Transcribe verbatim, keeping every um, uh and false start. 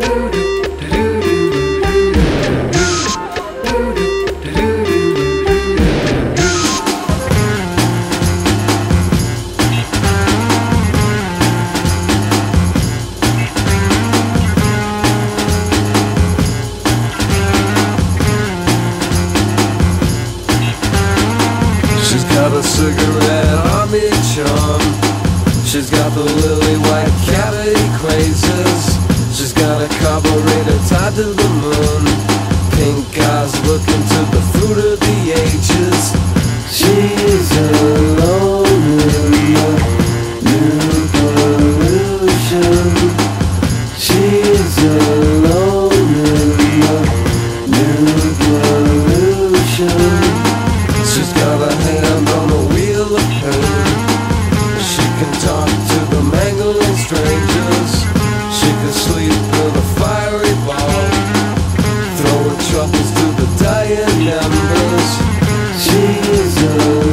She's got a cigarette on each arm. She's got the lily white cavity crazes. She's got a carburetor tied to the moon. Pink eyes looking to the fruit of the ages. She's alone in the new pollution. She's alone in the new pollution. She's got a hand on the wheel of pain. She can talk to the mangling strangers. She can sleep with a fiery ball, throwing troubles to the dying embers. She's a